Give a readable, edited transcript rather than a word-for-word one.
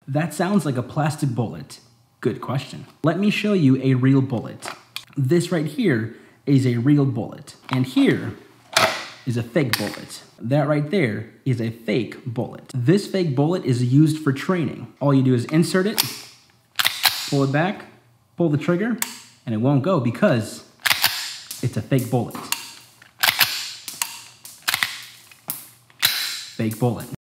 That sounds like a plastic bullet. Good question. Let me show you a real bullet. This right here is a real bullet. And here is a fake bullet. That right there is a fake bullet. This fake bullet is used for training. All you do is insert it, pull it back, pull the trigger, and it won't go because it's a fake bullet. Fake bullet.